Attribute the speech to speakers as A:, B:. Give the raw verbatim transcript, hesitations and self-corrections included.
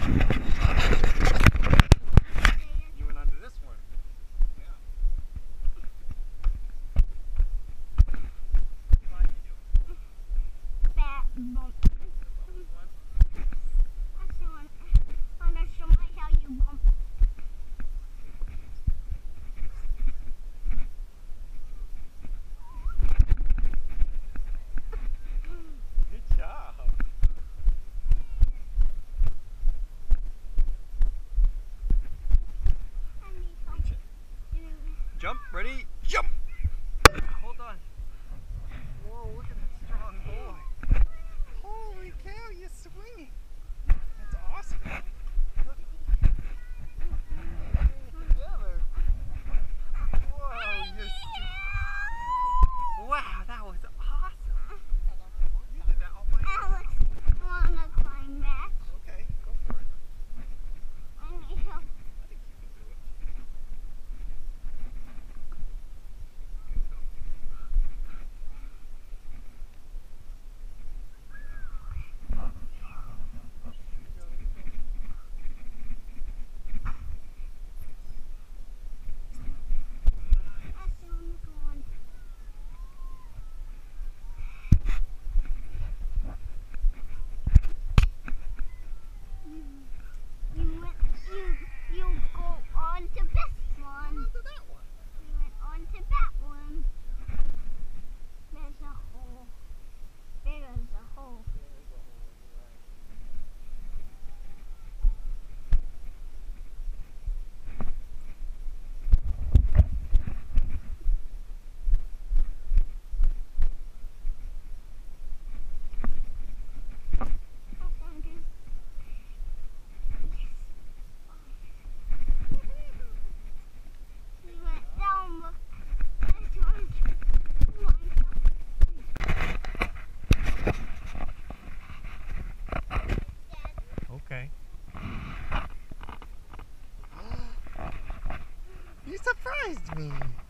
A: You went under this one. Yeah. How you doing?
B: Fat bump.
A: This one?
B: That's the one. I want to show my how you bump.
A: Good job.
B: I need help doing this.
A: Jump, ready, jump! Hold on. Whoa, look at that strong boy. Holy cow, you're swinging. That's awesome. Look. Together. Whoa, you're st- Wow, that was awesome. You did that all by yourself.
B: Alex, wanna climb that?
A: Okay, go for it.
B: I need help.
A: I think you can do it. Good go.
B: That's the one to go on. You, you went, you, you go on to this one.
A: On to that one.
B: You went on to that one. There's a hole. There is a hole.
A: Yeah, there's a hole in the right.
B: That's under. Yes. We went down, look. There's one.
A: Okay. You surprised me.